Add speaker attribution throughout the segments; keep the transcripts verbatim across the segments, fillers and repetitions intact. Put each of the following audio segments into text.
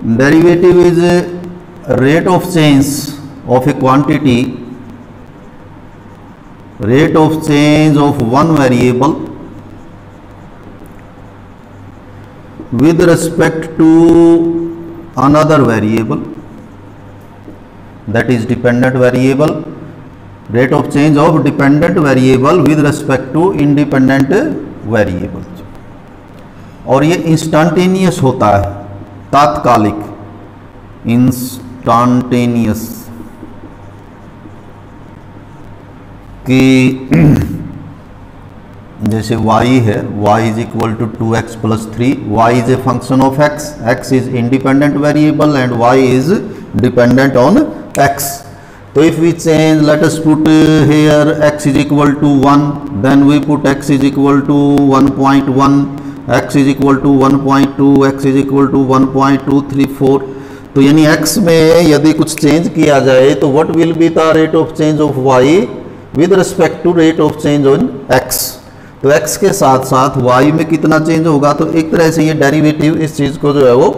Speaker 1: Derivative is a rate of change of a quantity, rate of change of one variable with respect to another variable, that is dependent variable, rate of change of dependent variable with respect to independent variable। और ये instantaneous होता है, तात्कालिक, instantaneous, कि जैसे y है, y is equal to two x plus three, y is a function of x, x is independent variable and y is dependent on x। तो if we change, let us put here x is equal to one, then we put x is equal to one point one, x is equal to one point two, x is equal to one point two three four. तो यानी x में यदि कुछ change किया जाए तो what will be the rate of change of y with respect to rate of change on x। तो x के साथ साथ y में कितना चेंज होगा। तो एक तरह से ये डेरिवेटिव इस चीज़ को जो है वो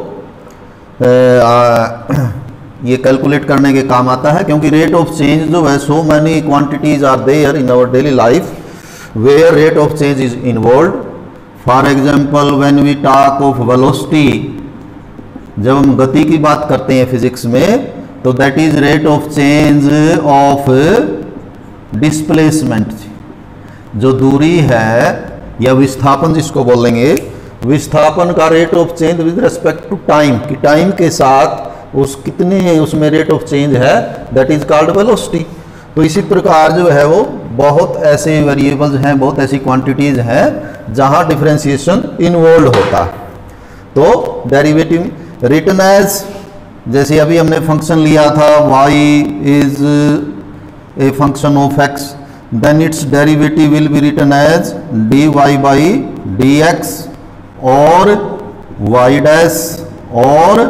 Speaker 1: आ, ये कैलकुलेट करने के काम आता है, क्योंकि रेट ऑफ चेंज जो है, so many quantities are there in our daily life where rate of change is involve. For example when we talk of velocity, जब हम गति की बात करते हैं फिजिक्स में, तो that is rate of change of displacement. जो दूरी है या विस्थापन जिसको बोलेंगे, विस्थापन का rate of change with respect to time, कि टाइम के साथ उस कितने उसमें रेट ऑफ चेंज है, दैट इज कॉल्ड वेलोसिटी। तो इसी प्रकार जो है वो बहुत ऐसे वेरिएबल्स हैं, बहुत ऐसी क्वांटिटीज हैं जहां डिफरेंशिएशन इन्वॉल्व होता है। तो डेरिवेटिव रिटन एज, जैसे अभी हमने फंक्शन लिया था y is a function of x, then its derivative will be written as dy by dx or y dash और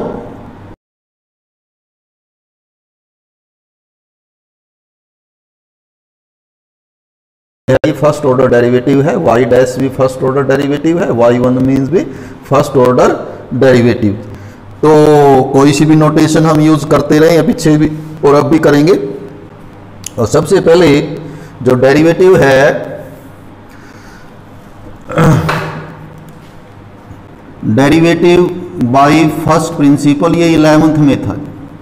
Speaker 1: फर्स्ट ऑर्डर डेरिवेटिव है, y डैश भी फर्स्ट ऑर्डर डेरिवेटिव है, y one means भी first order derivative. तो कोई सी भी notation हम use करते रहे या पीछे भी और अब भी करेंगे। और सबसे पहले जो डेरिवेटिव है, डेरिवेटिव बाय फर्स्ट प्रिंसिपल, ये इलेवेंथ में था।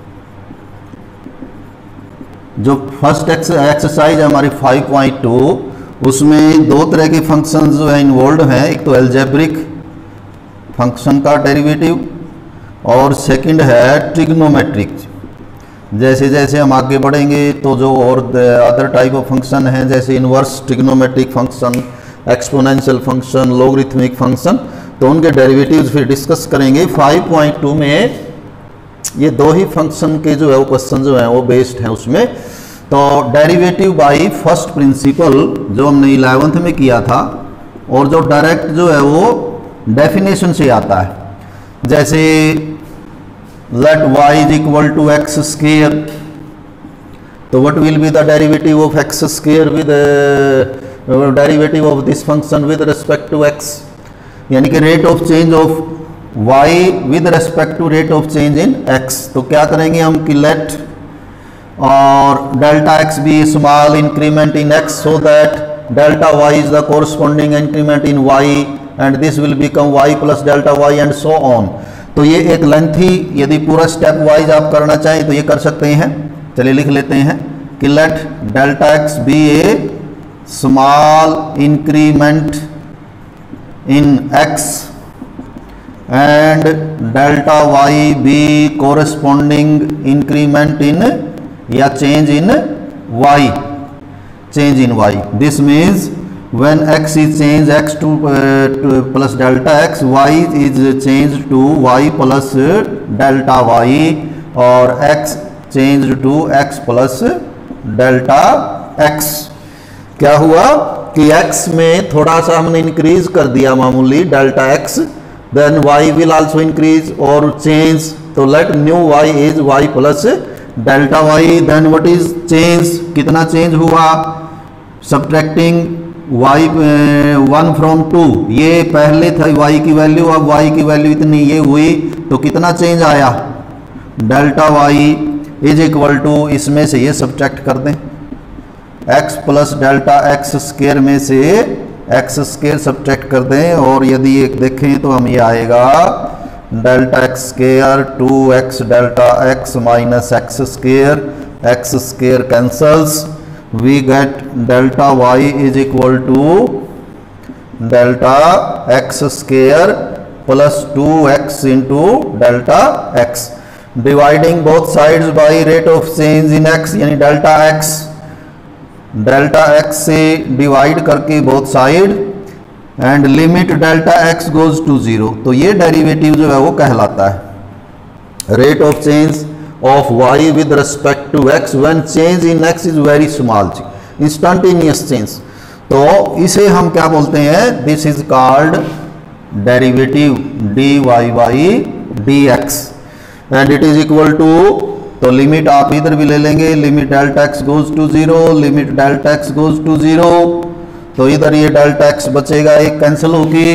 Speaker 1: जो फर्स्ट एक्सरसाइज है हमारी फाइव पॉइंट टू, उसमें दो तरह के फंक्शंस जो है इन्वॉल्व हैं। एक तो एल्जेब्रिक फंक्शन का डेरिवेटिव और सेकंड है ट्रिग्नोमेट्रिक। जैसे जैसे हम आगे बढ़ेंगे तो जो और अदर टाइप ऑफ फंक्शन हैं, जैसे inverse trigonometric function, exponential function, logarithmic function, तो उनके डेरिवेटिव्स फिर डिस्कस करेंगे। फाइव पॉइंट टू में ये दो ही फंक्शन के जो है वो क्वेश्चन जो है वो बेस्ड हैं उसमें। तो डेरिवेटिव बाय फर्स्ट प्रिंसिपल जो हमने इलेवेंथ में किया था, और जो डायरेक्ट जो है वो डेफिनेशन से आता है। जैसे let y is equal to x square, तो what will be the derivative of x square with uh, derivative of this function with respect to x, यानी कि rate of change of y with respect to rate of change in x। तो क्या करेंगे हम कि let और delta x be small increment in x so that delta y is the corresponding increment in y and this will become y plus delta y and so on। तो ये एक lengthy, यदि पूरा स्टेप वाइज आप करना चाहें तो ये कर सकते हैं। चलिए लिख लेते हैं कि let delta x be a small increment in x and delta y be corresponding increment in या change in y, change in y. This means when x is changed x to, uh, to plus delta x, y is changed to y plus delta y, और x changed to x plus delta x। क्या हुआ कि x में थोड़ा सा हमने increase कर दिया मामूली delta x, then y will also increase और change, तो let new y is y plus delta y। then what is change, कितना चेंज हुआ, subtracting y one from two, ये पहले था y की वैल्यू, अब y की वैल्यू इतनी ये हुई, तो कितना चेंज आया, delta y is equal to, इसमें से ये सब्ट्रैक्ट कर दें, x plus delta x square में से एक्स स्केयर सब्ट्रैक्ट कर दें, और यदि एक देखें तो हम ये आएगा delta x square two x delta x minus x square, x square cancels, we get delta y is equal to delta x square plus two x into delta x, dividing both sides by rate of change in x, यानी delta x delta x से divide करके both side, and limit delta x goes to zero. तो ये derivative जो है वो कहलाता है rate of change of y with respect to x when change in x is very small, instantaneous change. तो इसे हम क्या बोलते हैं, this is called derivative dy by dx, and it is equal to, तो लिमिट आप इधर भी ले लेंगे, limit delta x goes to zero, limit delta x goes to zero, तो इधर ये डेल्टा एक्स बचेगा, एक कैंसिल होगी,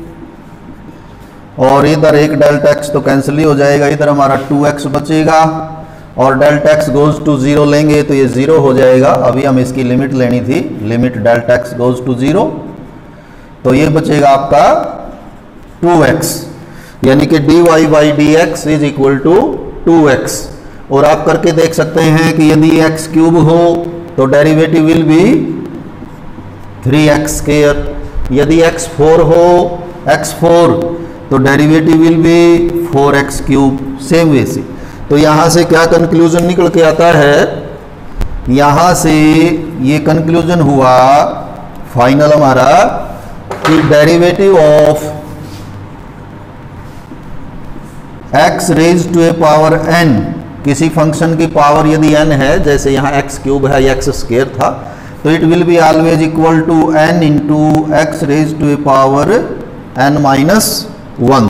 Speaker 1: और इधर एक डेल्टा एक्स तो कैंसिल ही हो जाएगा, इधर हमारा टू एक्स बचेगा, और delta x goes to zero लेंगे तो ये जीरो हो जाएगा। अभी हम इसकी लिमिट लेनी थी, limit delta x goes to zero, तो ये बचेगा आपका टू एक्स, यानी कि d y by d x is equal to two x. और आप करके देख सकते हैं कि यदि एक्स क्यूब हो तो derivative will be three x square, यदि एक्स फोर हो, एक्स फोर तो derivative will be four x cube, same way से। तो यहाँ से क्या कंक्लूजन निकल के आता है, यहाँ से ये कंक्लूजन हुआ फाइनल हमारा कि derivative of x raise to a power n, किसी फंक्शन की पावर यदि n है, जैसे यहाँ x क्यूब है या x स्क्वायर था, तो it will be always equal to n into x raise to a power n minus one.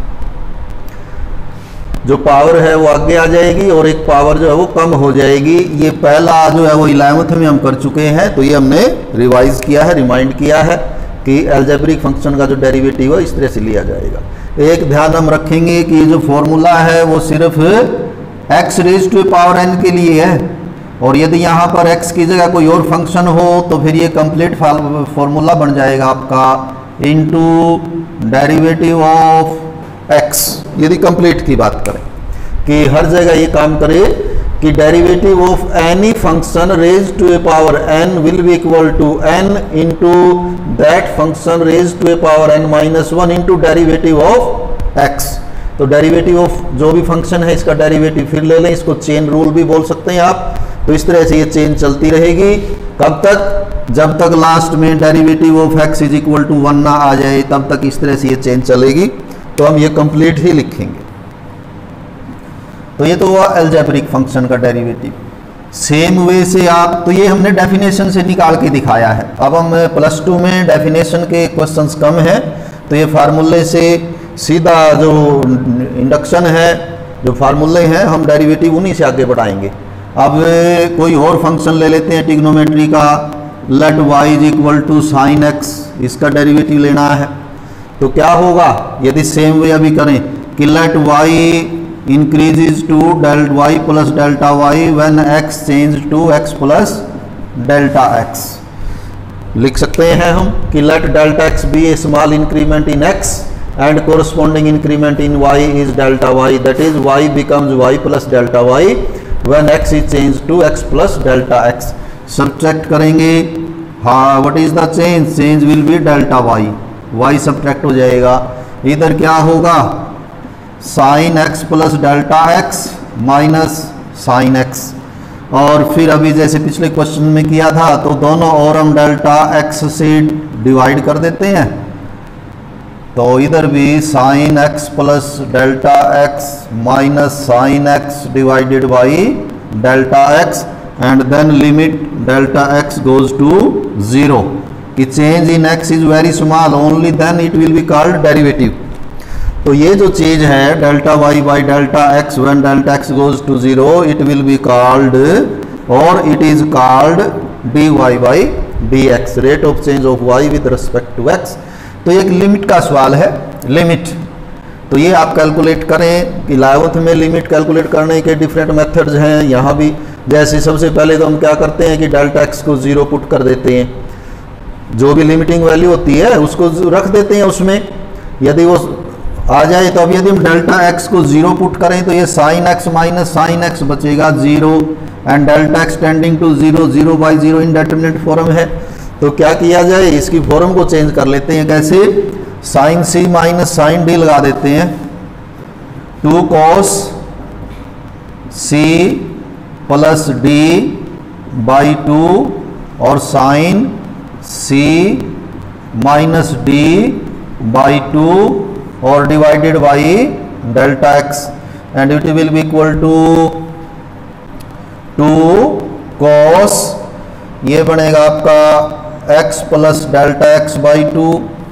Speaker 1: जो पावर है वो आगे आ जाएगी और एक पावर जो है वो कम हो जाएगी। ये पहला जो है वो इलेवंथ में हम कर चुके हैं, तो ये हमने रिवाइज किया है, रिमाइंड किया है कि अलजेब्रिक फंक्शन का जो डेरिवेटिव है इस तरह से लिया जाएगा। एक ध्यान हम रखेंगे कि जो फॉर्मूला है वो सिर्फ x raise to power n के लिए है, और यदि यहाँ पर x की जगह कोई और फंक्शन हो तो फिर ये कंप्लीट फॉर्मूला बन जाएगा आपका इनटू डेरिवेटिव ऑफ x। यदि कंप्लीट की बात करें कि हर जगह ये काम करे कि derivative of any function raise to a power n will be equal to n into that function raise to a power n minus one into derivative of x। तो डेरिवेटिव ऑफ जो भी फंक्शन है इसका derivative फिर ले लें, इसको chain rule भी बोल सकते हैं आप। तो इस तरह से ये चेन चलती रहेगी, कब तक, जब तक लास्ट में derivative of x is equal to one ना आ जाए, तब तक इस तरह से ये चेन चलेगी। तो हम ये कंप्लीट ही लिखेंगे। तो ये तो हुआ अलजेब्रिक फंक्शन का डेरिवेटिव। सेम वे से आप, तो ये हमने डेफिनेशन से निकाल के दिखाया है। अब हम प्लस टू में डेफिनेशन के क्वेश्चंस कम हैं, तो ये फार्मूले से सीधा जो इंडक्शन है, जो फार्मूले हैं, हम डेरिवेटिव उन्हीं से आगे बढ़ाएंगे। अब कोई और फंक्शन ले लेते हैं ट्रिग्नोमेट्री का, let y is equal to sine x, इसका डेरिवेटिव लेना है। तो क्या होगा यदि सेम वे अभी करें कि let y increases to delta y plus delta y when x change to x plus delta x। लिख सकते हैं हम कि let delta x be a small increment in x and corresponding increment in y is delta y, that is y becomes y plus delta y when x is changed to x plus delta x। subtract करेंगे, हाँ what is the change, change will be delta y, y subtract हो जाएगा। इधर क्या होगा, sin x plus delta x minus sin x, और फिर अभी जैसे पिछले क्वेश्चन में किया था तो दोनों और हम डेल्टा x से डिवाइड कर देते हैं। तो इधर भी sine x plus delta x minus sine x divided by delta x, and then limit delta x goes to zero. कि change in x is very small, only then it will be called derivative. तो ये जो चीज है delta y by delta x when delta x goes to zero, it will be called और it is called d y by d x, rate of change of y with respect to x. तो एक limit का सवाल है, limit. तो ये आप calculate करें कि इलेवंथ में लिमिट कैलकुलेट करने के डिफरेंट मेथड्स हैं। यहाँ भी जैसे सबसे पहले तो हम क्या करते हैं कि डेल्टा एक्स को जीरो पुट कर देते हैं, जो भी लिमिटिंग वैल्यू होती है उसको रख देते हैं उसमें। यदि वो आ जाए तो अब यदि हम डेल्टा एक्स को जीरो पुट करें तो ये sine x minus sine x बचेगा zero, and delta x tending to zero, zero by zero indeterminate form है। तो क्या किया जाए, इसकी फॉर्म को चेंज कर लेते हैं। कैसे, sine c minus sine d लगा देते हैं, two cos c plus d by two और sine c minus d by two और divided by delta x, and it will be equal to two cos, ये बनेगा आपका x plus delta x by two,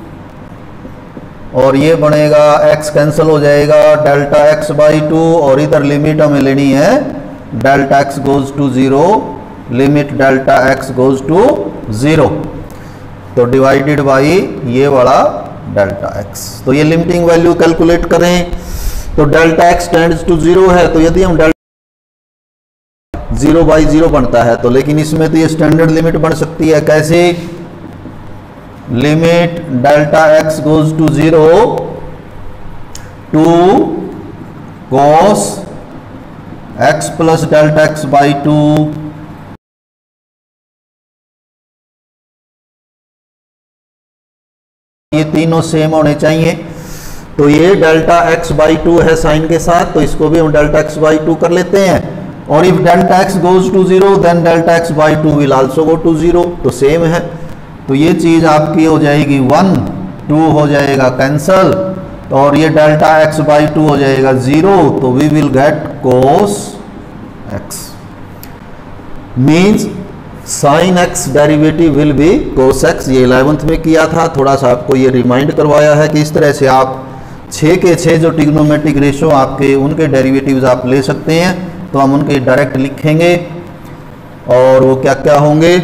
Speaker 1: और ये बनेगा x cancel हो जाएगा डेल्टा एक्स बाई टू, और इधर लिमिट हमें लेनी है delta x goes to zero, limit delta x goes to zero, तो डिवाइडेड बाई ये वाला डेल्टा एक्स। तो ये लिमिटिंग वैल्यू कैलकुलेट करें तो delta x tends to zero है, तो यदि हम डेल्टा ज़ीरो बाई ज़ीरो बनता है तो, लेकिन इसमें तो ये स्टैंडर्ड लिमिट बन सकती है। कैसे, limit delta x goes to zero two cos x plus delta x by two, ये तीनों सेम होने चाहिए। तो ये डेल्टा एक्स बाई टू है साइन के साथ, तो इसको भी हम डेल्टा एक्स बाई टू कर लेते हैं। और if delta x goes to zero then delta x by two will also go to zero, तो सेम है। तो ये चीज आपकी हो जाएगी वन, टू हो जाएगा कैंसल, और ये डेल्टा एक्स बाई टू हो जाएगा जीरो, तो we will get cos x, means sine x derivative will be cos x. ये इलेवेंथ में किया था, थोड़ा सा आपको ये रिमाइंड करवाया है कि इस तरह से आप छः के छः जो ट्रिग्नोमेट्रिक रेशो आपके उनके डेरिवेटिव्स आप ले सकते हैं। तो हम उनके डायरेक्ट लिखेंगे और वो क्या क्या होंगे।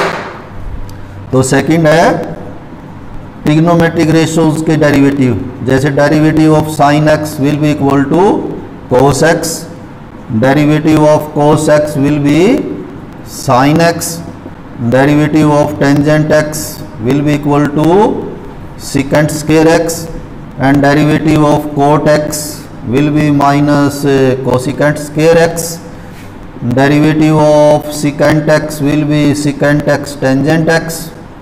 Speaker 1: तो सेकंड है ट्रिग्नोमेट्रिक रेशोज के डेरिवेटिव, जैसे derivative of sine x will be equal to cos x, derivative of cos x will be sin x, derivative of tangent x will be equal to secant square x, and derivative of cot x will be minus uh, cosecant square x, derivative of secant x will be secant x tangent x,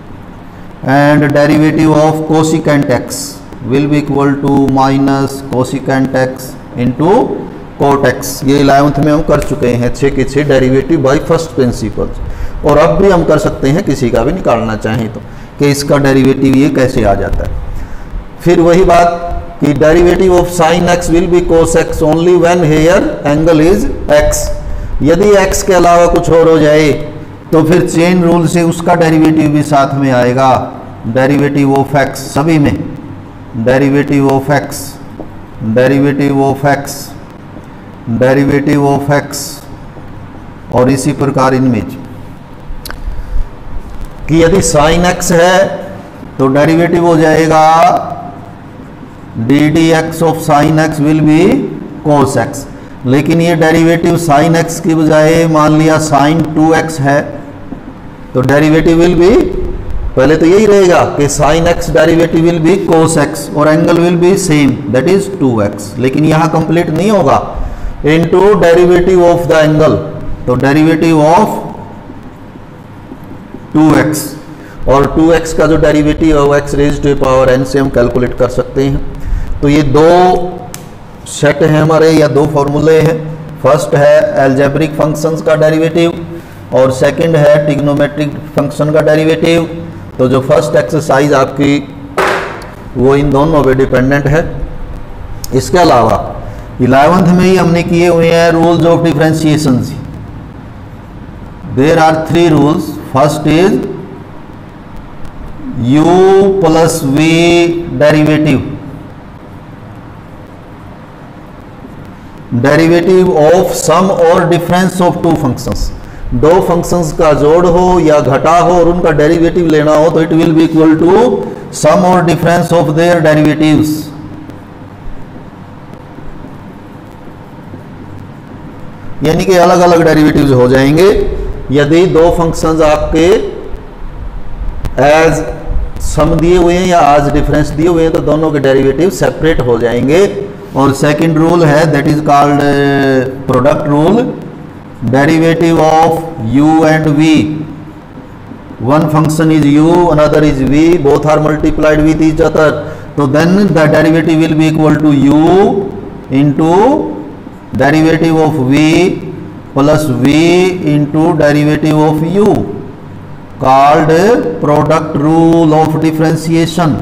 Speaker 1: and derivative of cosecant x will be equal to minus cosecant x into cot x. ये eleventh में हम कर चुके हैं छः के छः derivative by first principal, और अब भी हम कर सकते हैं किसी का भी निकालना चाहें तो, कि इसका डेरिवेटिव ये कैसे आ जाता है। फिर वही बात कि derivative of sine x will be cos x only when here angle is x. यदि एक्स के अलावा कुछ और हो जाए तो फिर चेन रूल से उसका डेरिवेटिव भी साथ में आएगा। डेरिवेटिव ऑफ एक्स सभी में, derivative of x, derivative of x, derivative of x, और इसी प्रकार इनमें कि यदि साइन एक्स है तो डेरिवेटिव हो जाएगा d d x of sine x will be cos x. लेकिन ये डेरिवेटिव साइन एक्स की बजाय मान लिया साइन टू एक्स है, तो डेरिवेटिव विल बी, पहले तो यही रहेगा कि sine x derivative will be cos x और angle will be same, that is two x. लेकिन यहां कंप्लीट नहीं होगा, into derivative of the angle, तो डेरिवेटिव ऑफ टू एक्स, और टू एक्स का जो डेरिवेटिव है वो x raise to power n से हम कैलकुलेट कर सकते हैं। तो ये दो सेट हैं हमारे, या दो फॉर्मूले हैं। फर्स्ट है एल्जेब्रिक फंक्शंस का डेरिवेटिव और सेकंड है ट्रिग्नोमेट्रिक फंक्शन का डेरिवेटिव। तो जो फर्स्ट एक्सरसाइज आपकी वो इन दोनों पे डिपेंडेंट है। इसके अलावा इलेवेंथ में ही हमने किए हुए हैं rules of differentiation. There are three rules. First is u plus v derivative, derivative of sum और डिफरेंस ऑफ टू फंक्शंस। दो फंक्शंस का जोड़ हो या घटा हो और उनका डेरिवेटिव लेना हो तो it will be equal to sum और डिफरेंस ऑफ देयर डेरिवेटिव्स। यानी कि अलग अलग डेरिवेटिव्स हो जाएंगे। यदि दो फंक्शंस आपके एज सम दिए हुए हैं या आज डिफरेंस दिए हुए हैं तो दोनों के डेरिवेटिव सेपरेट हो जाएंगे। और सेकंड रूल है that is called product rule, derivative of u and v, one function is u, another is v, both are multiplied with each other, so then the derivative will be equal to u into derivative of v plus v into derivative of u, called product rule of differentiation,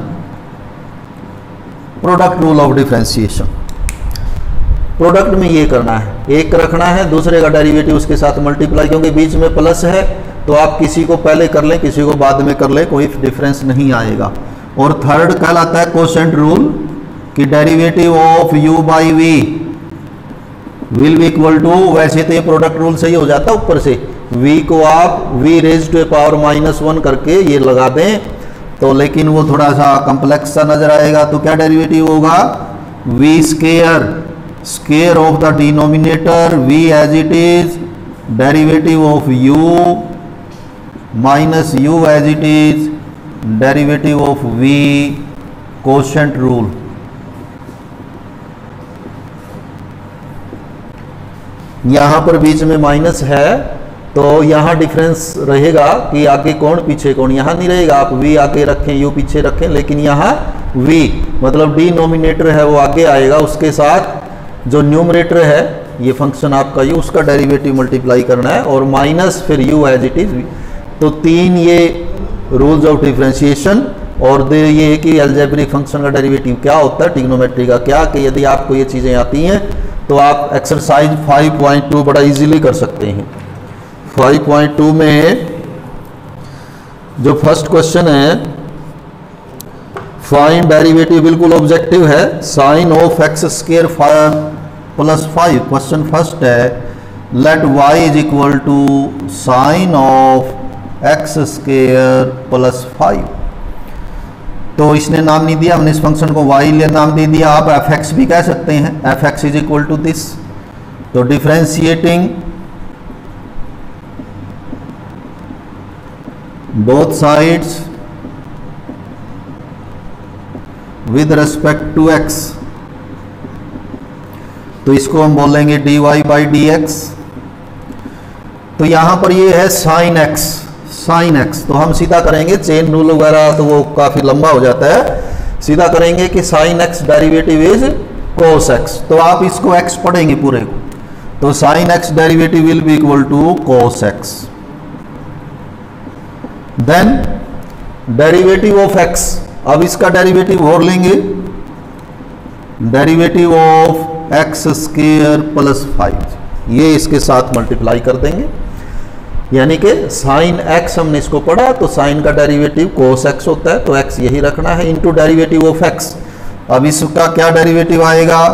Speaker 1: product rule of differentiation। Product में ये करना है, एक रखना है, दूसरे का derivative उसके साथ मल्टीप्लाई, क्योंकि बीच में प्लस है तो आप किसी को पहले कर लें किसी को बाद में कर लें, कोई डिफरेंस नहीं आएगा। और थर्ड कहलाता है कोशेंट रूल कि derivative of u by v will be equal to, वैसे तो ये प्रोडक्ट रूल सही हो जाता है ऊपर से, v को आप v raise to power minus one करके ये लगा दें तो, लेकिन वो थोड़ा सा कम्प्लेक्स सा नजर आएगा। तो क्या डेरिवेटिव होगा, v square square of the denominator v as it is, derivative of u minus u as it is, derivative of v, quotient rule. यहां पर बीच में माइनस है तो यहां डिफरेंस रहेगा कि आगे कौन पीछे कौन, यहां नहीं रहेगा। आप v आगे रखें u पीछे रखें, लेकिन यहां v मतलब डिनोमिनेटर है वो आगे आएगा, उसके साथ जो न्यूमरेटर है ये फंक्शन आपका u, उसका डेरिवेटिव मल्टीप्लाई करना है और माइनस फिर u एज इट इज। तो तीन ये रूल्स ऑफ डिफरेंशिएशन। और ये कि अलजेब्रिक फंक्शन का डेरिवेटिव क्या होता है, ट्रिग्नोमेट्री का क्या, कि यदि आपको ये चीज़ें आती हैं तो आप एक्सरसाइज फाइव पॉइंट टू बड़ा इजीली कर सकते हैं। फाइव पॉइंट टू में जो फर्स्ट क्वेश्चन है, फाइंड डेरिवेटिव, बिल्कुल ऑब्जेक्टिव है, sine of x square five plus five. Question first है, let y is equal to sine of x square plus five. तो इसने नाम नहीं दिया, हमने इस फंक्शन को y ले नाम दे दिया, आप एफ एक्स भी कह सकते हैं, f x is equal to this. तो differentiating both sides with respect to x, तो इसको हम बोलेंगे dy बाई डी एक्स। तो यहां पर ये है साइन x, साइन x, तो हम सीधा करेंगे, चेन रूल वगैरह तो वो काफी लंबा हो जाता है, सीधा करेंगे कि sine x derivative is cos x। तो आप इसको x पढ़ेंगे पूरे को, तो sine x derivative will be equal to cos x। Then derivative of x, अब इसका डेरिवेटिव और लेंगे, derivative of x square plus five, ये इसके साथ मल्टीप्लाई कर देंगे, यानी कि साइन x हमने इसको पढ़ा तो साइन का डेरिवेटिव कोस x होता है, तो x यही रखना है, इनटू डेरिवेटिव ऑफ x। अब इसका क्या डेरिवेटिव आएगा,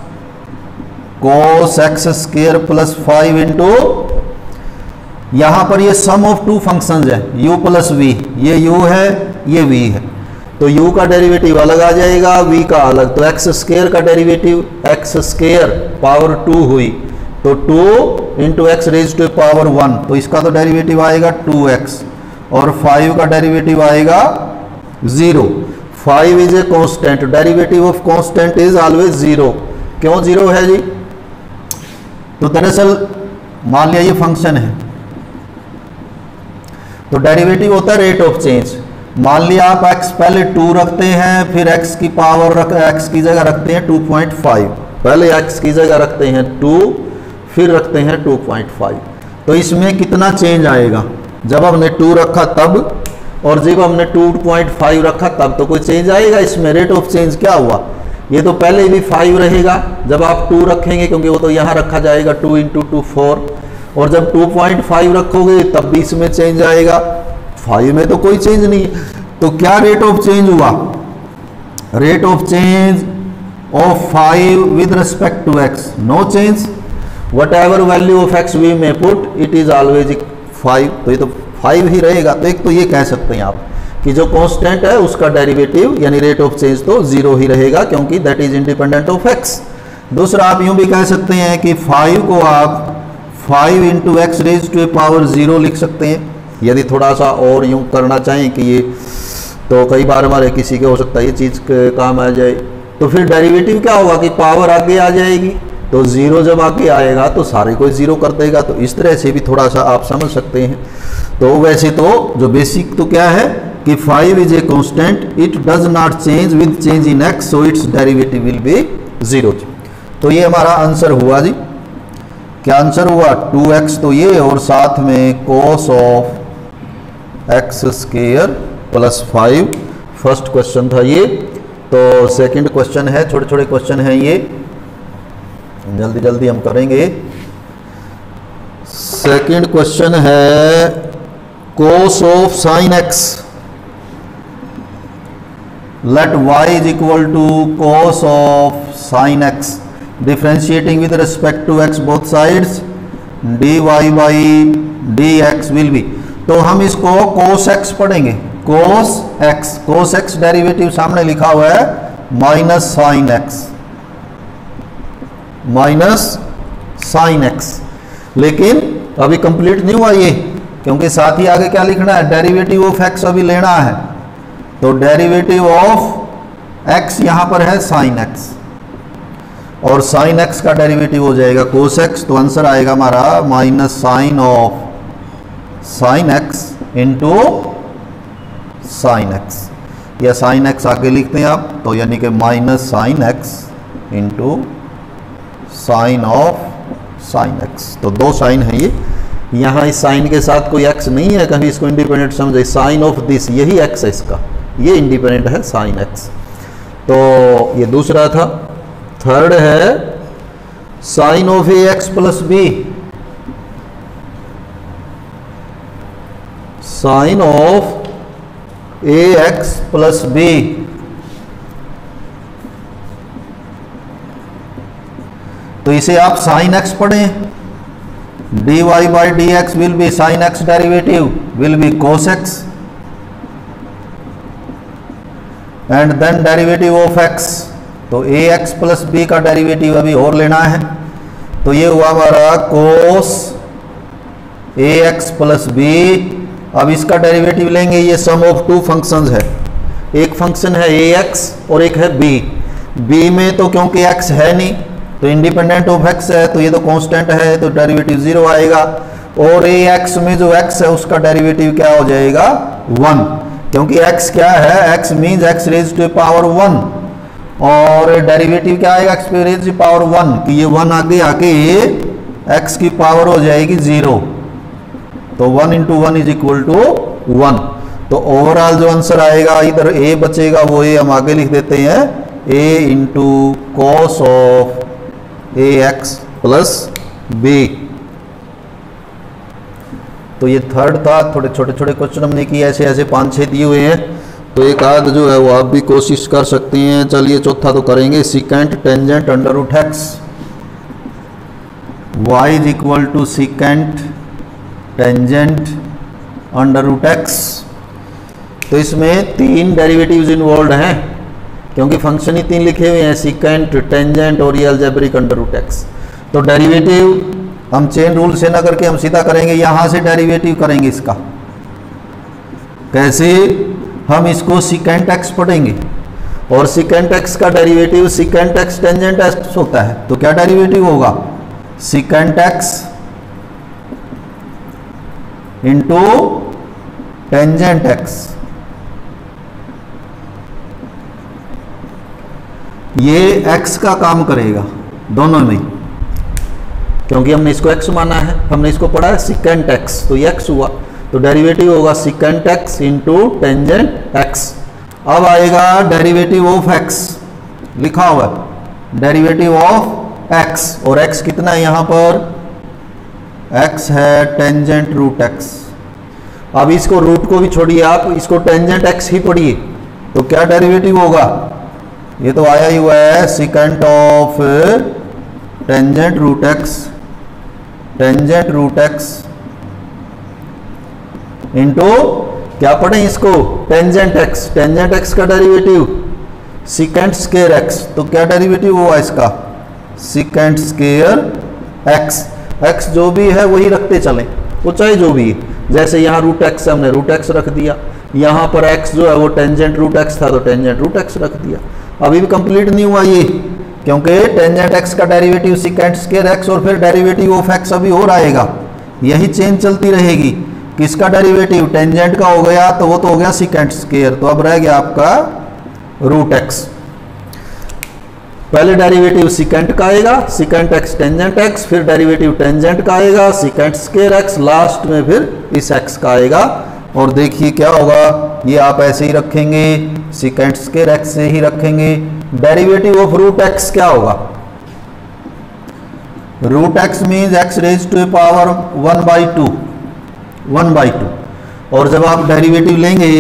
Speaker 1: cos x square plus five into, यहां पर ये सम ऑफ टू फंक्शंस है, u प्लस v, ये u है ये v है, तो u का डेरिवेटिव अलग आ जाएगा, v का अलग, तो x स्क्वायर का derivative x square power two हुई तो two into x raise to power one, तो इसका तो डेरिवेटिव आएगा टू एक्स, और फाइव का डेरिवेटिव आएगा zero. Five is a constant, derivative of constant is always zero. क्यों जीरो है जी, तो दरअसल मान लिया ये फंक्शन है तो डेरिवेटिव होता है रेट ऑफ चेंज। मान लिया आप x पहले टू रखते हैं, फिर x की पावर रख x की जगह रखते हैं टू पॉइंट फाइव, पहले x की जगह रखते हैं टू, फिर रखते हैं टू पॉइंट फाइव, तो इसमें कितना चेंज आएगा, जब हमने टू रखा तब और जब हमने टू पॉइंट फाइव रखा तब, तो कोई चेंज आएगा इसमें। रेट ऑफ चेंज क्या हुआ, ये तो पहले भी फाइव रहेगा जब आप टू रखेंगे, क्योंकि वो तो यहाँ रखा जाएगा टू इंटू टू फोर, और जब टू पॉइंट फाइव रखोगे तब भी इसमें चेंज आएगा, फाइव में तो कोई चेंज नहीं। तो क्या रेट ऑफ चेंज हुआ, rate of change of five with respect to x, no change, whatever value of x we may put it is always five, तो ये तो फाइव ही रहेगा। तो एक तो ये कह सकते हैं आप कि जो कांस्टेंट है उसका डेरिवेटिव यानी रेट ऑफ चेंज तो जीरो ही रहेगा, क्योंकि that is independent of x. दूसरा आप यूं भी कह सकते हैं कि फाइव को आप five into x raise to a power zero लिख सकते हैं। यदि थोड़ा सा और यूं करना चाहें कि ये तो कई बार हमारे किसी के हो सकता है ये चीज़ काम आ जाए, तो फिर डेरिवेटिव क्या होगा कि पावर आगे आ जाएगी, तो ज़ीरो जब आगे आएगा तो सारे को ज़ीरो कर देगा। तो इस तरह से भी थोड़ा सा आप समझ सकते हैं। तो वैसे तो जो बेसिक तो क्या है कि five is a constant, it does not change with change in x, so its derivative will be zero. तो ये हमारा आंसर हुआ जी। क्या आंसर हुआ? टू एक्स तो ये, और साथ में cos of x square plus five. First question था ये। तो सेकंड क्वेश्चन है, छोटे छोटे क्वेश्चन है ये, जल्दी जल्दी हम करेंगे। सेकंड क्वेश्चन है cos of sine x, let y is equal to cos of sine x, differentiating with respect to x both sides, dy by dx will be. तो हम इसको कोस x पढ़ेंगे, cos x, cos x derivative सामने लिखा हुआ है minus sine x, minus sine x. लेकिन अभी कंप्लीट नहीं हुआ ये, क्योंकि साथ ही आगे क्या लिखना है, डेरिवेटिव ऑफ x अभी लेना है। तो डेरिवेटिव ऑफ x यहां पर है साइन x, और साइन x का डेरिवेटिव हो जाएगा कोस x। तो आंसर आएगा हमारा minus sine of sine x into sine x, या साइन एक्स आगे लिखते हैं आप, तो यानी कि minus sine x into sine of sine x. तो दो साइन है ये, यहाँ इस साइन के साथ कोई एक्स नहीं है, कभी इसको इंडिपेंडेंट समझे। साइन ऑफ दिस यही एक्स है इसका, ये इंडिपेंडेंट है साइन एक्स। तो ये दूसरा था। थर्ड है sine of a x plus b, sine of a x plus b. तो इसे आप साइन एक्स पढ़ें, d y by d x will be sine x derivative will be cos x, and then derivative of x. तो a x plus b का derivative अभी और लेना है। तो ये हुआ हमारा cos a x plus b. अब इसका डेरिवेटिव लेंगे, ये सम ऑफ टू फंक्शंस है, एक फंक्शन है ए एक्स और एक है बी। बी में तो क्योंकि एक्स है नहीं तो इंडिपेंडेंट ऑफ एक्स है, तो ये तो कांस्टेंट है, तो डेरिवेटिव जीरो आएगा। और ए एक्स में जो एक्स है उसका डेरिवेटिव क्या हो जाएगा, वन, क्योंकि एक्स क्या है, x means x raise to power one, और डेरिवेटिव क्या आएगा, x raise to power one, कि ये वन आगे आके एक्स की पावर हो जाएगी जीरो। तो one into one is equal to one. तो ओवरऑल जो आंसर आएगा, इधर ए बचेगा, वो ए हम आगे लिख देते हैं, a into cos of a x plus b. तो ये थर्ड था। थोड़े छोटे छोटे क्वेश्चन हमने किए, ऐसे ऐसे पांच छह दिए हुए हैं, तो एक आध जो है वो आप भी कोशिश कर सकते हैं। चलिए चौथा तो करेंगे, secant tangent under root x, y is equal to secant tangent under root x. तो इसमें तीन डेरिवेटिव्स इन्वॉल्व हैं, क्योंकि फंक्शन ही तीन लिखे हुए हैं, सिकेंट, टेंजेंट और ये अलजेब्रिक अंडर रूट एक्स। तो डेरिवेटिव हम चेन रूल से ना करके हम सीधा करेंगे, यहां से डेरिवेटिव करेंगे इसका। कैसे? हम इसको सिकेंट एक्स पढ़ेंगे, और सिकेंट एक्स का derivative secant x tangent x होता है। तो क्या डेरिवेटिव होगा, secant x into tangent x. ये x का काम करेगा दोनों में, क्योंकि हमने इसको x माना है, हमने इसको पढ़ा है सिकेंट x, तो ये x हुआ। तो डेरिवेटिव होगा secant x into tangent x। अब आएगा डेरिवेटिव ऑफ x, लिखा हुआ है डेरिवेटिव ऑफ x, और x कितना है यहाँ पर, x है टेंजेंट रूट x। अब इसको रूट को भी छोड़िए आप, इसको टेंजेंट x ही पढ़िए। तो क्या डेरिवेटिव होगा, ये तो आया ही हुआ है, secant of tangent root x, tangent root x into क्या पढ़े इसको, टेंजेंट एक्स, टेंजेंट एक्स का डेरिवेटिव सिकेंट स्केयर एक्स, तो क्या डेरिवेटिव हुआ इसका, सिकेंट स्केयर एक्स। एक्स जो भी है वही रखते चलें, वो चाहे जो भी है। जैसे यहाँ रूट एक्स हमने रूट एक्स रख दिया, यहाँ पर एक्स जो है वो टेंजेंट रूट एक्स था तो टेंजेंट रूट एक्स रख दिया। अभी भी कंप्लीट नहीं हुआ ये, क्योंकि टेंजेंट एक्स का डेरिवेटिव सिकेंट स्केयर एक्स और फिर डेरिवेटिव ऑफ एक्स अभी और आएगा, यही चेंज चलती रहेगी। किसका डेरिवेटिव, टेंजेंट का हो गया तो वो तो हो गया सिकेंट स्केयर, तो अब रह गया आपका रूट एक्स। पहले डेरिवेटिव सिकेंट का आएगा, सिकेंट एक्स टेंजेंट एक्स, फिर डेरिवेटिव टेंजेंट का आएगा सिकेंट स्केयर एक्स, लास्ट में फिर इस एक्स का आएगा। और देखिए क्या होगा, ये आप ऐसे ही रखेंगे, सिकेंट स्केयर एक्स से ही रखेंगे। डेरिवेटिव ऑफ रूट एक्स क्या होगा, root x means x raise to power one by two, one by two. और जब आप डेरिवेटिव लेंगे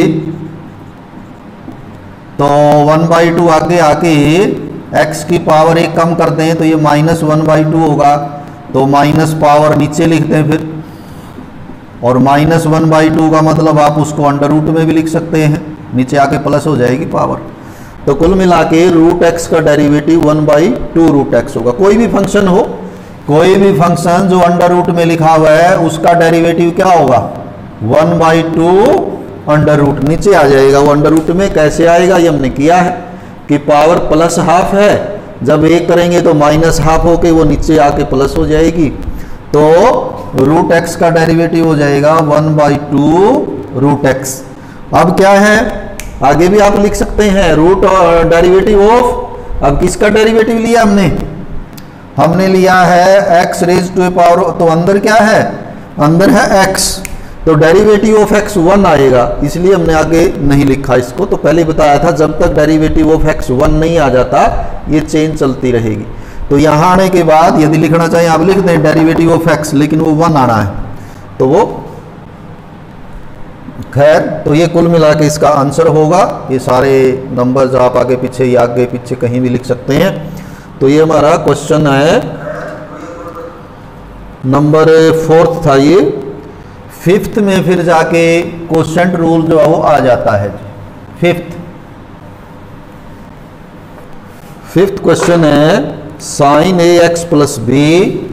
Speaker 1: तो वन बाई टू आगे आके एक्स की पावर एक कम कर दें तो ये माइनस वन बाई टू होगा, तो माइनस पावर नीचे लिख दें फिर, और माइनस वन बाई टू का मतलब आप उसको अंडर रूट में भी लिख सकते हैं, नीचे आके प्लस हो जाएगी पावर। तो कुल मिला के रूट एक्स का derivative one by two root x होगा। कोई भी फंक्शन हो, कोई भी फंक्शन जो अंडर रूट में लिखा हुआ है उसका डेरिवेटिव क्या होगा, one by two under root, नीचे आ जाएगा वो अंडर रूट में। कैसे आएगा ये हमने किया है कि पावर प्लस हाफ है, जब एक करेंगे तो माइनस हाफ होके वो नीचे आके प्लस हो जाएगी, तो रूट एक्स का डेरिवेटिव हो जाएगा one by two root x. अब क्या है, आगे भी आप लिख सकते हैं रूट और डेरिवेटिव ऑफ, अब किसका डेरिवेटिव लिया हमने, हमने लिया है एक्स रेज टू पावर, तो अंदर क्या है, अंदर है एक्स, तो डेरिवेटिव ऑफ एक्स वन आएगा, इसलिए हमने आगे नहीं लिखा इसको। तो पहले बताया था जब तक डेरिवेटिव ऑफ एक्स वन नहीं आ जाता ये चेंज चलती रहेगी। तो यहाँ आने के बाद यदि लिखना चाहिए आप लिख दें डेरिवेटिव ऑफ एक्स, लेकिन वो वन आना है तो वो खैर, तो ये कुल मिला के इसका आंसर होगा। ये सारे नंबर्स आप आगे पीछे या आगे पीछे कहीं भी लिख सकते हैं। तो ये हमारा क्वेश्चन है नंबर फोर्थ था ये। फिफ्थ में फिर जाके क्वोशंट रूल जो है वो आ जाता है। फिफ्थ फिफ्थ क्वेश्चन है sine a x plus b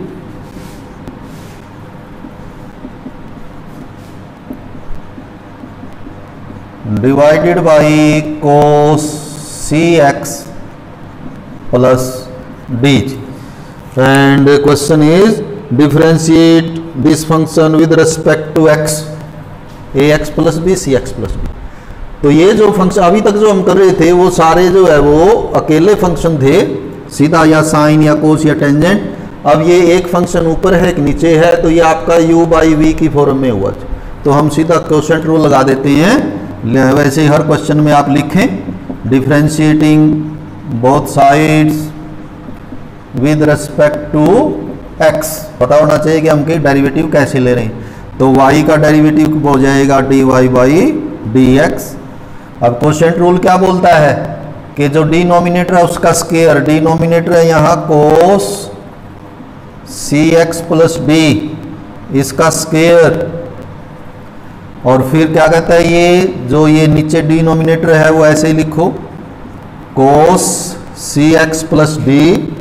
Speaker 1: divided by cos c x plus d, and question is differentiate this function with respect to x, a x plus b c x plus b. तो ये जो function अभी तक जो हम कर रहे थे वो सारे जो है वो अकेले फंक्शन थे, सीधा या साइन या कोस या टेंजेंट। अब ये एक फंक्शन ऊपर है एक नीचे है, तो ये आपका u बाई वी की फॉर्म में हुआ। तो हम सीधा क्वोशंट रूल लगा देते हैं। वैसे ही हर क्वेश्चन में आप लिखें differentiating both sides with respect to x, पता होना चाहिए कि हम के डेरिवेटिव कैसे ले रहे हैं। तो y का डेरिवेटिव हो जाएगा d y by d x. अब क्वोशंट रूल क्या बोलता है कि जो डिनोमिनेटर है उसका स्केयर, डिनोमिनेटर है यहाँ cos c x plus d, इसका स्केयर, और फिर क्या कहता है ये जो ये नीचे डिनोमिनेटर है वो ऐसे ही लिखो cos c x plus d,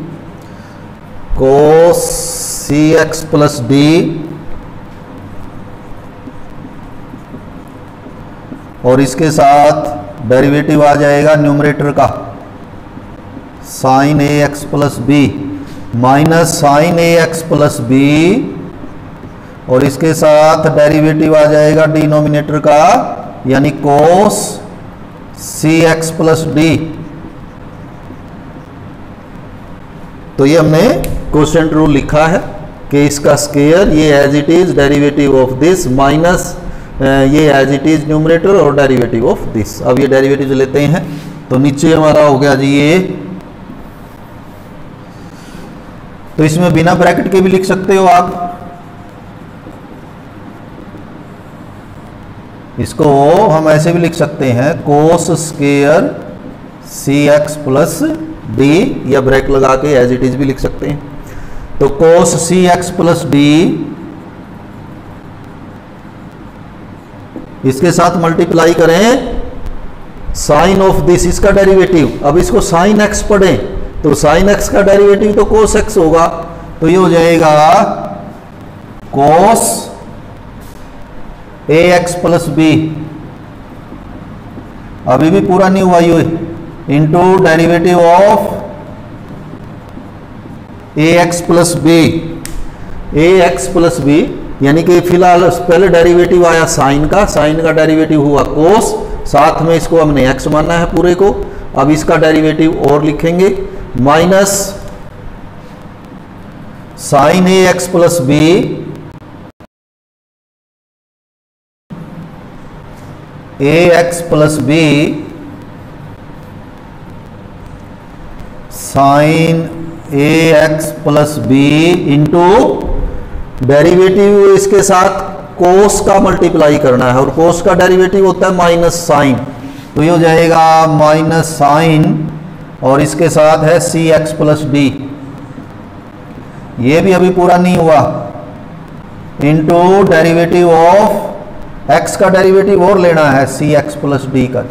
Speaker 1: cos c x plus d, और इसके साथ डेरिवेटिव आ जाएगा न्यूमरेटर का sine a x plus b minus sine a x plus b, और इसके साथ डेरिवेटिव आ जाएगा डिनोमिनेटर का यानी cos c x plus d. तो ये हमने क्वोशंट रूल लिखा है कि इसका स्केयर ये as it is derivative of this minus ये एज इट इज न्यूमरेटर और डेरिवेटिव ऑफ दिस। अब ये डेरिवेटिव लेते हैं तो नीचे हमारा हो गया जी ये, तो इसमें बिना ब्रैकेट के भी लिख सकते हो आप, इसको हम ऐसे भी लिख सकते हैं cos square c x plus d, या ब्रैकेट लगा के एज इट इज भी लिख सकते हैं। तो cos c x plus d इसके साथ मल्टीप्लाई करें साइन ऑफ दिस, इसका डेरिवेटिव। अब इसको साइन एक्स पढ़ें तो साइन एक्स का डेरिवेटिव तो कोस एक्स होगा, तो ये हो जाएगा cos a x plus b, अभी भी पूरा नहीं हुआ ये, into derivative of a x plus b, a x plus b, यानी कि फिलहाल पहले डेरिवेटिव आया साइन का, साइन का डेरिवेटिव हुआ कोस, साथ में इसको हमने एक्स माना है पूरे को। अब इसका डेरिवेटिव और लिखेंगे minus sine a x plus b a x plus b sine a x plus b into derivative इसके साथ कोस का मल्टीप्लाई करना है, और कोस का डेरिवेटिव होता है माइनस साइन, तो ये हो जाएगा माइनस साइन और इसके साथ है सी एक्स प्लस डी, ये भी अभी पूरा नहीं हुआ, इंटू डेरिवेटिव ऑफ एक्स का डेरिवेटिव और लेना है सी एक्स प्लस डी का,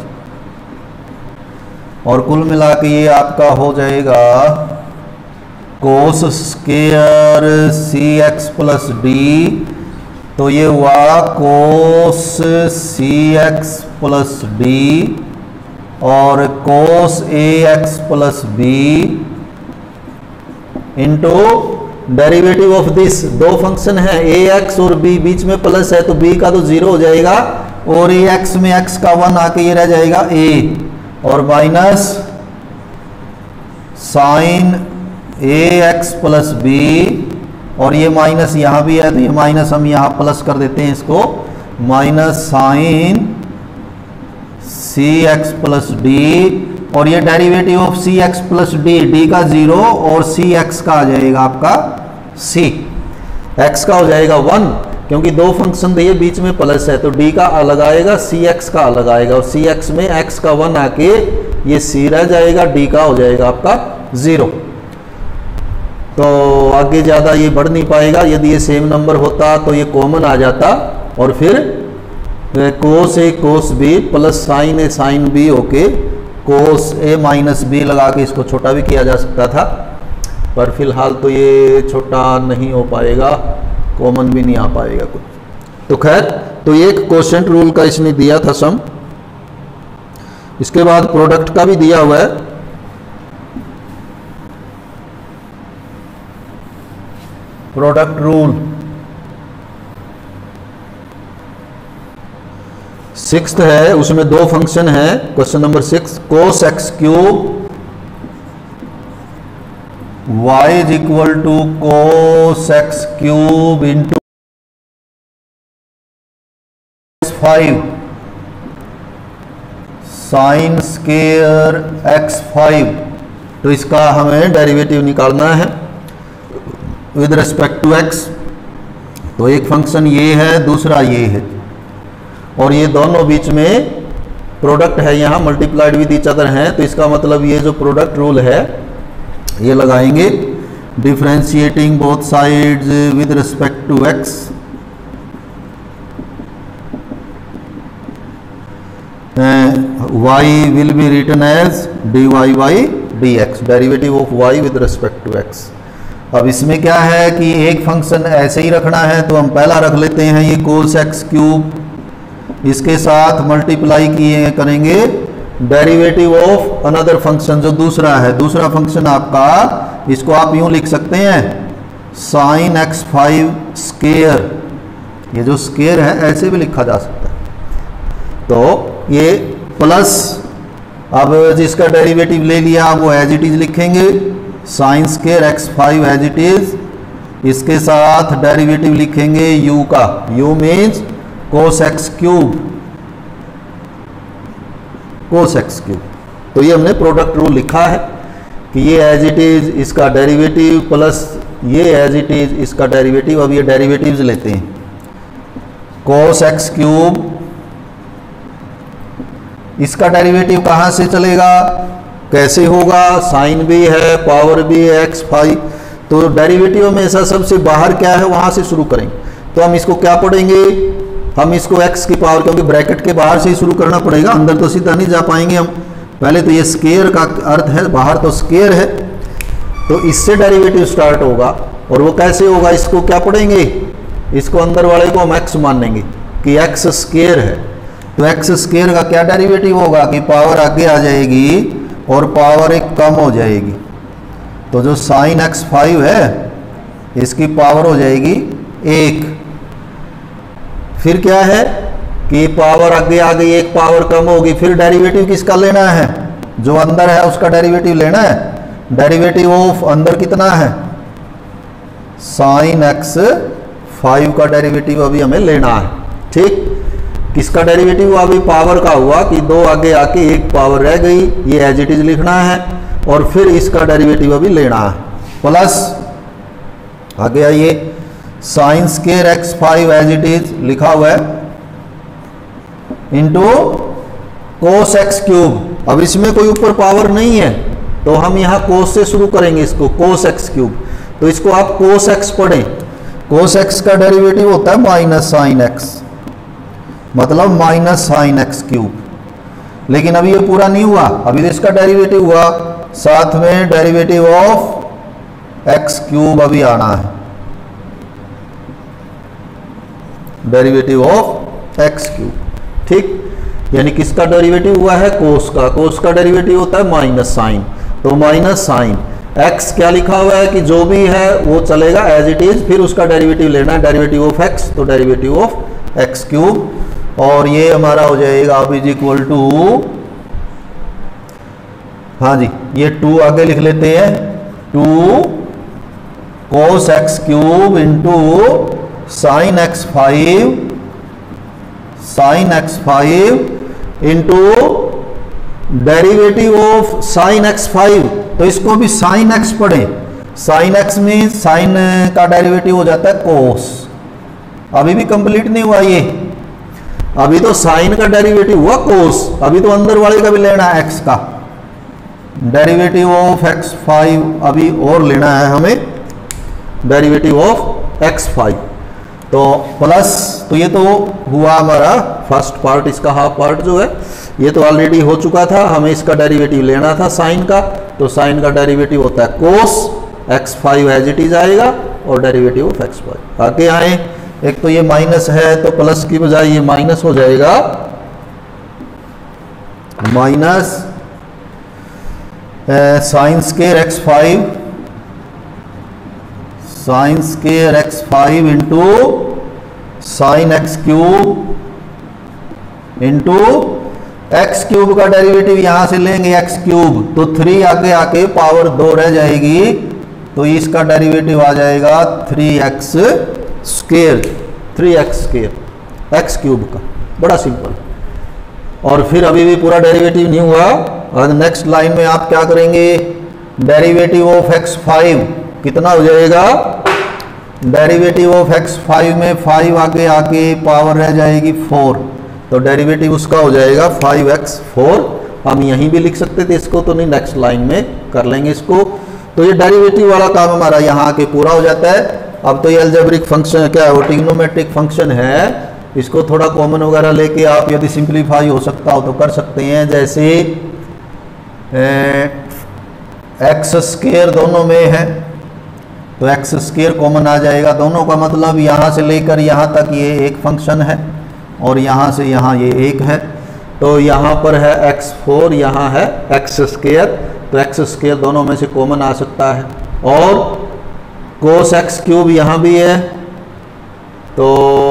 Speaker 1: और कुल मिला के ये आपका हो जाएगा cos square c x plus d, तो ये हुआ cos c x plus d और cos a x plus b into derivative of this, दो फंक्शन है ए एक्स और बी, बीच में प्लस है तो बी का तो जीरो हो जाएगा, और ए एक्स में एक्स का वन आके ये रह जाएगा ए, और minus sine a x plus b, और ये माइनस यहाँ भी है तो ये माइनस हम यहाँ प्लस कर देते हैं इसको, minus sine c x plus d, और ये derivative of c x plus d, d का जीरो और सी एक्स का आ जाएगा आपका सी, एक्स का हो जाएगा वन, क्योंकि दो फंक्शन दिए बीच में प्लस है तो डी का अलग आएगा, सी एक्स का अलग आएगा, और सी एक्स में एक्स का वन आके ये सी रह जाएगा, डी का हो जाएगा आपका जीरो। तो आगे ज़्यादा ये बढ़ नहीं पाएगा, यदि ये सेम नंबर होता तो ये कॉमन आ जाता, और फिर cos a cos b plus sine a sine b okay cos a minus b लगा के इसको छोटा भी किया जा सकता था, पर फिलहाल तो ये छोटा नहीं हो पाएगा, कॉमन भी नहीं आ पाएगा कुछ। तो खैर, तो ये एक कोशेंट रूल का इसने दिया था सम, इसके बाद प्रोडक्ट का भी दिया हुआ है। प्रोडक्ट रूल सिक्स्थ है, उसमें दो फंक्शन है, question number six, cos x cube y is equal to cos x cube into five sine square x five, तो इसका हमें डेरिवेटिव निकालना है विद रिस्पेक्ट टू एक्स। तो एक फंक्शन ये है, दूसरा ये है, और ये दोनों बीच में प्रोडक्ट है, यहाँ मल्टीप्लाइड विद ईच अदर है, तो इसका मतलब ये जो प्रोडक्ट रूल है ये लगाएंगे, differentiating both sides with respect to x, y will be written as dy by dx, derivative of y with respect to x। अब इसमें क्या है कि एक फंक्शन ऐसे ही रखना है, तो हम पहला रख लेते हैं ये कोस एक्स क्यूब, इसके साथ मल्टीप्लाई किए करेंगे डेरिवेटिव ऑफ अनदर फंक्शन जो दूसरा है, दूसरा फंक्शन आपका, इसको आप यूं लिख सकते हैं साइन एक्स फाइव स्केयर, ये जो स्केयर है ऐसे भी लिखा जा सकता है, तो ये प्लस, अब जिसका डेरिवेटिव ले लिया वो एज इट इज लिखेंगे, sine square x five as it is, इसके साथ डेरिवेटिव लिखेंगे u का, u means cos x cube, cos x cube. तो ये हमने प्रोडक्ट रूल लिखा है कि ये एज इट इज इसका डेरिवेटिव प्लस ये एज इट इज इसका डेरिवेटिव। अब ये डेरिवेटिव्स लेते हैं, कोस एक्स क्यूब, इसका डेरिवेटिव कहाँ से चलेगा, कैसे होगा, साइन भी है, पावर भी है एक्स फाइव, तो डेरिवेटिव में ऐसा सबसे बाहर क्या है वहां से शुरू करेंगे। तो हम इसको क्या पढ़ेंगे, हम इसको x की पावर, क्योंकि ब्रैकेट के बाहर से ही शुरू करना पड़ेगा, अंदर तो सीधा नहीं जा पाएंगे हम। पहले तो ये स्केयर का अर्थ है, बाहर तो स्केयर है, तो इससे डेरिवेटिव स्टार्ट होगा। और वो कैसे होगा, इसको क्या पढ़ेंगे, इसको अंदर वाले को हम x मानेंगे कि x स्केयर है। तो x स्केयर का क्या डेरिवेटिव होगा कि पावर आगे आ जाएगी और पावर एक कम हो जाएगी। तो जो साइन एक्स फाइव है इसकी पावर हो जाएगी एक। फिर क्या है कि पावर आगे आ गई, एक पावर कम होगी। फिर डेरिवेटिव किसका लेना है, जो अंदर है उसका डेरिवेटिव लेना है। डेरिवेटिव ऑफ अंदर कितना है, साइन एक्स फाइव का डेरिवेटिव अभी हमें लेना है। ठीक, किसका डेरिवेटिव अभी पावर का हुआ कि दो आगे आके एक पावर रह गई, ये एज इट इज लिखना है। और फिर इसका डेरिवेटिव अभी लेना है। प्लस आगे आइए, sine square x five as it is लिखा हुआ है इंटू कोस एक्स क्यूब। अब इसमें कोई ऊपर पावर नहीं है तो हम यहाँ कोस से शुरू करेंगे इसको, कोस एक्स क्यूब। तो इसको आप कोस एक्स पढ़ें। कोस एक्स का डेरिवेटिव होता है माइनस साइन एक्स, मतलब माइनस साइन एक्स क्यूब। लेकिन अभी ये पूरा नहीं हुआ, अभी तो इसका डेरिवेटिव हुआ, साथ में डेरिवेटिव ऑफ एक्स क्यूब अभी आना है, डेरिवेटिव ऑफ एक्स क्यूब। ठीक, यानी किसका डेरिवेटिव हुआ है, कोस का। कोस का डेरिवेटिव होता है माइनस साइन, तो माइनस साइन एक्स क्या लिखा हुआ है कि जो भी है वो चलेगा एज इट इज। फिर उसका डेरिवेटिव लेना है, डेरिवेटिव ऑफ एक्स, तो डेरिवेटिव ऑफ एक्स क्यूब। और ये हमारा हो जाएगा अब इज इक्वल टू, हाँ जी, ये टू आगे लिख लेते हैं, two cos x cube into sine x five, sine x five into derivative of sine x five. तो इसको भी साइन एक्स पढ़े। साइन एक्स में साइन का डेरिवेटिव हो जाता है कोस। अभी भी कंप्लीट नहीं हुआ ये, अभी तो साइन का डेरिवेटिव हुआ कोस, अभी तो अंदर वाले का भी लेना है एक्स का डेरिवेटिव ऑफ एक्स फाइव अभी और लेना है हमें, डेरिवेटिव ऑफ एक्स फाइव। तो प्लस, तो ये तो हुआ हमारा फर्स्ट पार्ट, इसका हाफ पार्ट जो है ये तो ऑलरेडी हो चुका था। हमें इसका डेरिवेटिव लेना था साइन का, तो साइन का डेरिवेटिव होता है cos x five as it is आएगा और डेरिवेटिव ऑफ एक्स फाइव। आगे आए, एक तो ये माइनस है तो प्लस की बजाय ये माइनस हो जाएगा, minus sine square x five, sine square x five into sine x cube into x cube का डेरिवेटिव यहां से लेंगे एक्स क्यूब, तो थ्री आगे आके पावर दो रह जाएगी, तो इसका डेरिवेटिव आ जाएगा three x square, three x square x cube का। बड़ा सिंपल। और फिर अभी भी पूरा डेरिवेटिव नहीं हुआ, और नेक्स्ट लाइन में आप क्या करेंगे, डेरिवेटिव ऑफ एक्स फाइव कितना हो जाएगा, डेरिवेटिव ऑफ एक्स फाइव में फाइव आगे आके पावर रह जाएगी फोर, तो डेरिवेटिव उसका हो जाएगा फाइव एक्स फोर। हम यहीं भी लिख सकते थे इसको, तो नहीं, नेक्स्ट लाइन में कर लेंगे इसको। तो ये डेरिवेटिव वाला काम हमारा यहाँ आके पूरा हो जाता है। अब तो ये अलजेब्रिक फंक्शन क्या है, वो ट्रिग्नोमेट्रिक फंक्शन है, इसको थोड़ा कॉमन वगैरह लेके आप यदि सिंप्लीफाई हो सकता हो तो कर सकते हैं। जैसे एक्स स्केयर दोनों में है तो एक्स स्केयर कॉमन आ जाएगा, दोनों का मतलब यहाँ से लेकर यहाँ तक ये एक फंक्शन है और यहाँ से यहाँ ये एक है, तो यहाँ पर है एक्स फोर, यहाँ है एक्स स्केयर, तो एक्स स्केयर दोनों में से कॉमन आ सकता है। और कोस एक्स क्यूब यहाँ भी है, तो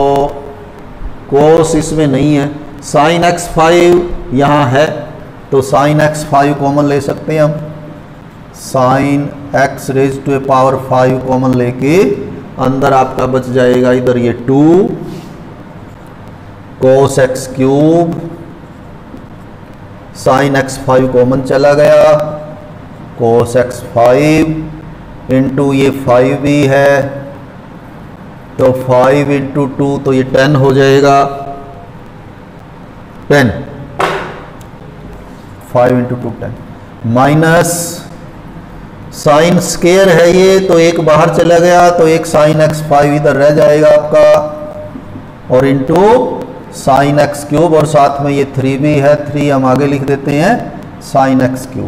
Speaker 1: कोस इसमें नहीं है। साइन एक्स फाइव यहाँ है, तो साइन एक्स फाइव कॉमन ले सकते हैं हम, sine x raise to a power five common लेके अंदर आपका बच जाएगा इधर ये two cos x cube, sine x five common चला गया, कोस एक्स फाइव इंटू ये फाइव भी है, तो फाइव इंटू टू तो ये टेन हो जाएगा, ten, five into two ten, minus sine square है ये, तो एक बाहर चला गया, तो एक साइन एक्स फाइव इधर रह जाएगा आपका, और इंटू साइन एक्स क्यूब, और साथ में ये थ्री भी है, थ्री हम आगे लिख देते हैं sine x cube.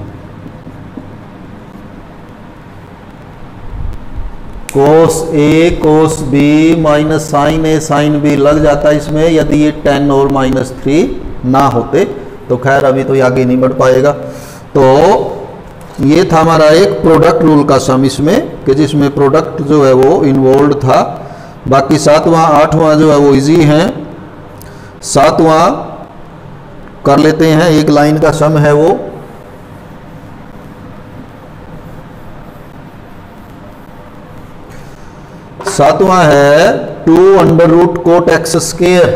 Speaker 1: Cos a cos b minus sine a sine b लग जाता है इसमें, यदि ये टेन और माइनस थ्री ना होते तो। खैर अभी तो ये आगे नहीं बढ़ पाएगा। तो ये था हमारा एक प्रोडक्ट रूल का सम इसमें, कि जिसमें प्रोडक्ट जो है वो इन्वॉल्व था। बाकी सातवां आठवां जो है वो इजी है। सातवां कर लेते हैं, एक लाइन का सम है वो। सातवां है two under root cot x square,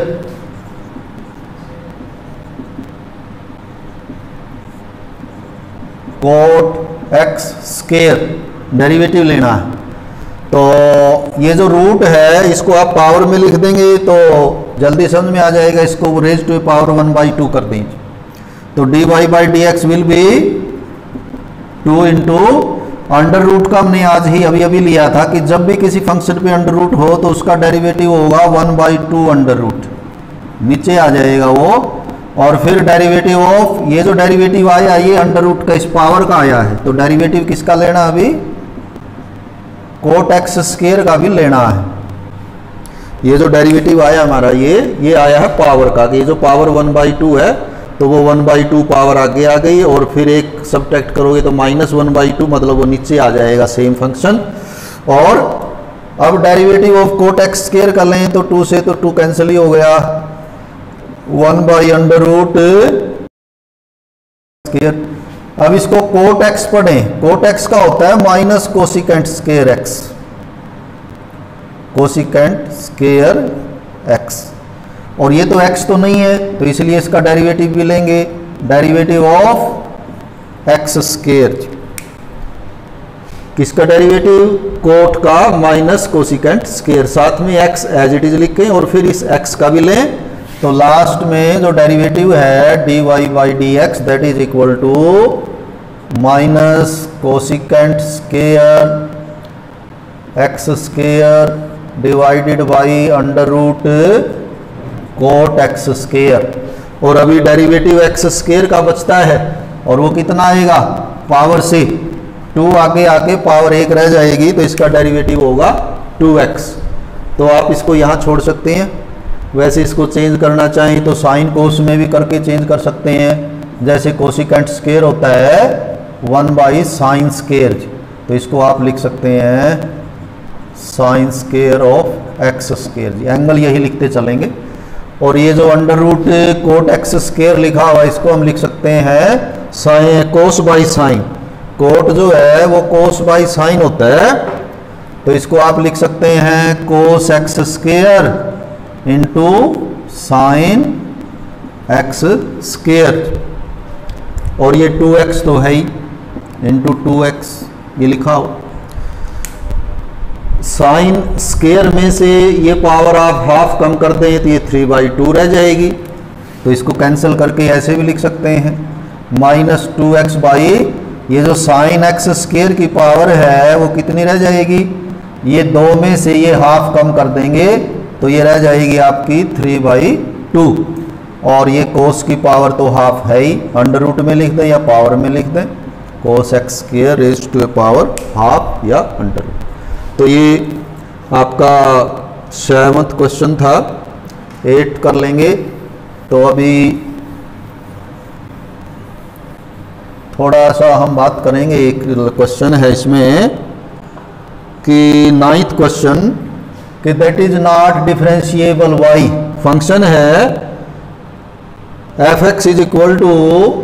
Speaker 1: cot x square derivative लेना है। तो ये जो रूट है इसको आप पावर में लिख देंगे तो जल्दी समझ में आ जाएगा। इसको raise to power one by two कर देंगे तो d y by d x will be two into under root का हमने आज ही अभी अभी लिया था कि जब भी किसी फंक्शन पे अंडर रूट हो तो उसका डेरिवेटिव होगा one by two under root, नीचे आ जाएगा वो। और फिर डेरिवेटिव ऑफ ये जो डेरिवेटिव आया ये अंडर रूट का इस पावर का आया है, तो डेरिवेटिव किसका लेना अभी, कोट एक्स स्क्वायर का भी लेना है। ये जो डेरिवेटिव आया हमारा ये ये आया है पावर का, कि ये जो पावर वन बाई टू है तो वो वन बाई टू पावर आगे आ गई, और फिर एक सब्ट्रैक्ट करोगे तो माइनस वन बाई टू, मतलब वो नीचे आ जाएगा सेम फंक्शन। और अब derivative of cot x square कर लें तो टू से तो टू कैंसिल ही हो गया, one by under root square. अब इसको कोट एक्स पढ़ें, कोट एक्स का होता है minus cosecant square x, cosecant square x, और ये तो x तो नहीं है तो इसलिए इसका डेरिवेटिव भी लेंगे, डेरिवेटिव ऑफ एक्स स्क्वायर। किसका डेरिवेटिव, कोट का माइनस कोसिकेंट स्क्वायर, साथ में x एज इट इज लिखें और फिर इस x का भी लें। तो लास्ट में जो डेरिवेटिव है d y by d x that is equal to minus cosecant square x square divided by under root cot x square. और अभी डेरिवेटिव एक्स स्क्वायर का बचता है और वो कितना आएगा, पावर से टू आगे आके पावर एक रह जाएगी तो इसका डेरिवेटिव होगा टू एक्स। तो आप इसको यहाँ छोड़ सकते हैं। वैसे इसको चेंज करना चाहें तो साइन कोस में भी करके चेंज कर सकते हैं, जैसे कोसिकेंट स्क्वायर होता है वन बाई साइन स्क्वायर, तो इसको आप लिख सकते हैं sine square of x square, angle यही लिखते चलेंगे। और ये जो under root cot x square लिखा हुआ इसको हम लिख सकते हैं sine cos by sine, cot जो है वो कोस बाई साइन होता है, तो इसको आप लिख सकते हैं cos x square into sine x square, और ये टू एक्स तो है ही इंटू टू एक्स ये लिखा हो। साइन स्क्वायर में से ये पावर आप हाफ कम कर दें तो ये थ्री बाई टू रह जाएगी, तो इसको कैंसिल करके ऐसे भी लिख सकते हैं माइनस टू एक्स बाई ये जो साइन एक्स स्क्वायर की पावर है वो कितनी रह जाएगी, ये दो में से ये हाफ कम कर देंगे तो ये रह जाएगी आपकी थ्री बाई टू, और ये कोस की पावर तो हाफ है ही, अंडर रूट में लिख दें या पावर में लिख दें, cos x square raise to a power half या अंडर रूट। तो ये आपका सेवंथ क्वेश्चन था। एट कर लेंगे तो अभी थोड़ा सा हम बात करेंगे, एक क्वेश्चन है इसमें कि नाइन्थ क्वेश्चन कि that is not differentiable why, function है f x is equal to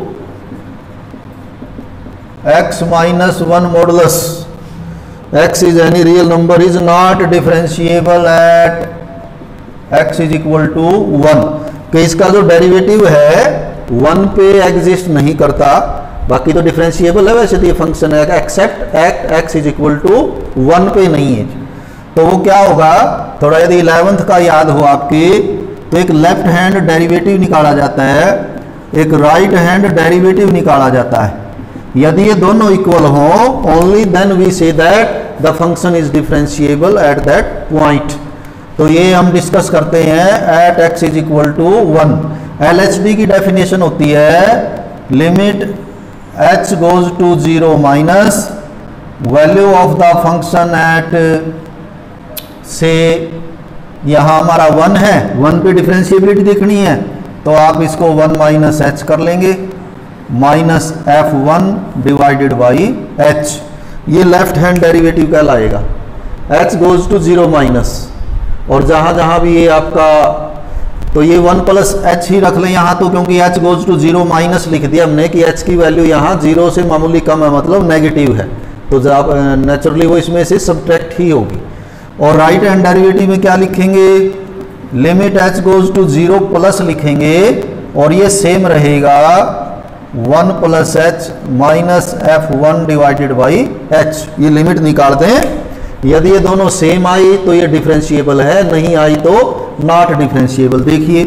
Speaker 1: x minus one modulus x is any real number is not differentiable at x is equal to one, कि इसका जो derivative है one पे exist नहीं करता, बाकी तो डिफरेंशिएबल है वैसे तो ये फंक्शन है, except at x is equal to one पे नहीं है। तो वो क्या होगा, थोड़ा यदि इलेवेंथ का याद हो आपकी तो एक लेफ्ट हैंड डेरिवेटिव निकाला जाता है, एक राइट हैंड डेरिवेटिव निकाला जाता है। यदि ये दोनों इक्वल हो only then we say that the function is differentiable at that point. तो ये हम डिस्कस करते हैं at x is equal to one. L H D की डेफिनेशन होती है limit H goes to zero minus value of the function at, से यहाँ हमारा वन है, वन पे डिफरेंशिएबिलिटी देखनी है तो आप इसको वन माइनस एच कर लेंगे, minus F one divided by H, ये लेफ्ट हैंड डेरिवेटिव कहलाएगा। H goes to zero minus, और जहाँ जहाँ भी ये आपका, तो ये वन प्लस एच ही रख लें यहाँ तो, क्योंकि H goes to zero minus लिख दिया हमने कि एच की वैल्यू यहाँ जीरो से मामूली कम है, मतलब नेगेटिव है, तो नेचुरली वो इसमें से सब्ट्रैक्ट ही होगी। और राइट हैंड डेरिवेटिव में क्या लिखेंगे, limit H goes to zero plus लिखेंगे, और ये सेम रहेगा one plus H minus F one divided by H, ये लिमिट निकालते हैं। यदि ये दोनों सेम आई तो ये डिफरेंशिएबल है, नहीं आई तो नॉट डिफरेंशिएबल। देखिए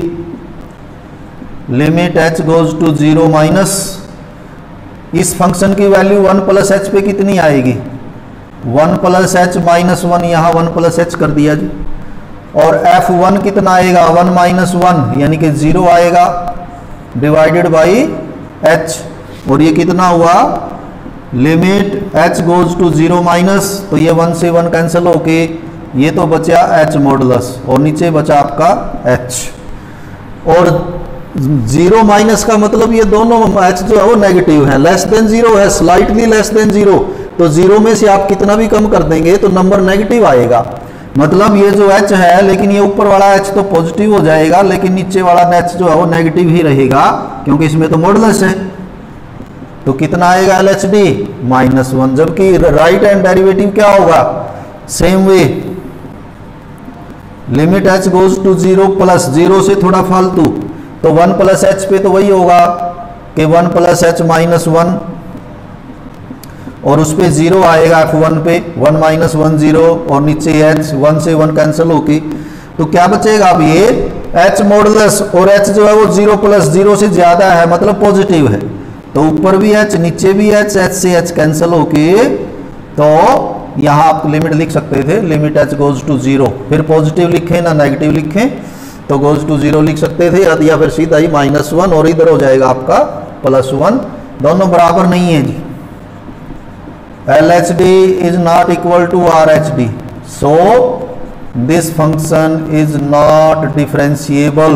Speaker 1: limit H goes to zero minus, इस फंक्शन की वैल्यू वन प्लस एच पे कितनी आएगी, one plus H minus one, यहाँ वन प्लस एच कर दिया जी, और एफ वन कितना आएगा, वन माइनस वन यानी कि जीरो आएगा डिवाइडेड बाई एच, और ये कितना हुआ, limit H goes to zero minus, तो ये वन से वन कैंसिल होके ये तो बचा एच मॉडुलस, और नीचे बचा आपका एच। और जीरो माइनस का मतलब ये दोनों एच जो है वो नेगेटिव है, लेस देन जीरो है, स्लाइटली लेस देन जीरो, तो जीरो में से आप कितना भी कम कर देंगे तो नंबर नेगेटिव आएगा। मतलब ये जो एच है, लेकिन ये ऊपर वाला एच तो पॉजिटिव हो जाएगा, लेकिन नीचे वाला एच जो है वो नेगेटिव ही रहेगा, क्योंकि इसमें तो मॉडुलस है। तो कितना आएगा L H D, minus one, जबकि राइट हैंड डेरिवेटिव क्या होगा, same way, limit H goes to zero plus, zero से थोड़ा फालतू, तो वन प्लस एच पे तो वही होगा कि one plus H minus one, और उस पे जीरो आएगा एफ वन पे, वन माइनस वन जीरो, और नीचे एच, वन से वन कैंसिल होगी, तो क्या बचेगा अब ये एच मॉडुलस, और एच जो है वो जीरो प्लस जीरो से ज्यादा है, मतलब पॉजिटिव है, तो ऊपर भी एच नीचे भी एच, एच से एच कैंसिल होके, तो यहाँ आप लिमिट लिख सकते थे, limit H goes to zero, फिर पॉजिटिव लिखें ना नेगेटिव लिखें, तो गोज टू जीरो लिख सकते थे, या फिर सीधा ही माइनस वन, और इधर हो जाएगा आपका प्लस वन, दोनों बराबर नहीं है जी। L H D is not equal to R H D, so this function is not differentiable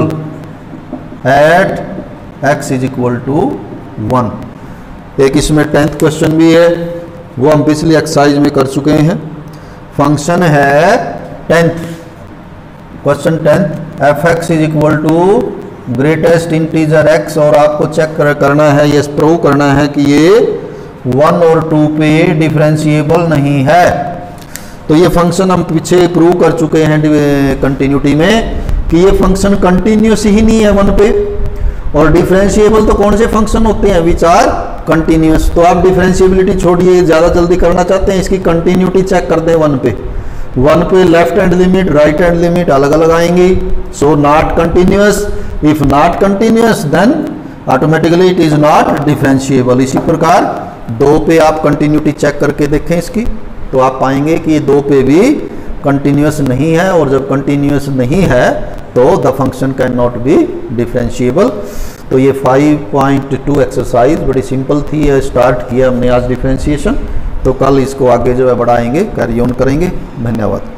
Speaker 1: at x is equal to one. एक इसमें टेंथ क्वेश्चन भी है, वो हम पिछली एक्सरसाइज में कर चुके हैं। फंक्शन है tenth, question tenth, F x is equal to greatest integer X, और आपको चेक कर, करना है, ये प्रूव करना है कि ये वन और टू पे डिफरेंशिएबल नहीं है। तो ये फंक्शन हम पीछे प्रूव कर चुके हैं कंटिन्यूटी में कि ये फंक्शन कंटिन्यूस ही नहीं है वन पे, और डिफरेंशिएबल तो कौन से फंक्शन होते हैं विच आर कंटिन्यूस। तो आप डिफरेंशिएबिलिटी छोड़िए, ज़्यादा जल्दी करना चाहते हैं, इसकी कंटिन्यूटी चेक कर दें वन पे, वन पे left hand limit right hand limit अलग अलग आएंगी, so not continuous, if not continuous then automatically it is not differentiable. इसी प्रकार दो पे आप कंटिन्यूटी चेक करके देखें इसकी, तो आप पाएंगे कि ये दो पे भी कंटिन्यूस नहीं है, और जब कंटिन्यूस नहीं है तो the function can not be differentiable. तो ये फाइव पॉइंट टू एक्सरसाइज बड़ी सिंपल थी, है स्टार्ट किया हमने आज डिफरेंशिएशन, तो कल इसको आगे जो है बढ़ाएंगे, कैरी ऑन करेंगे। धन्यवाद।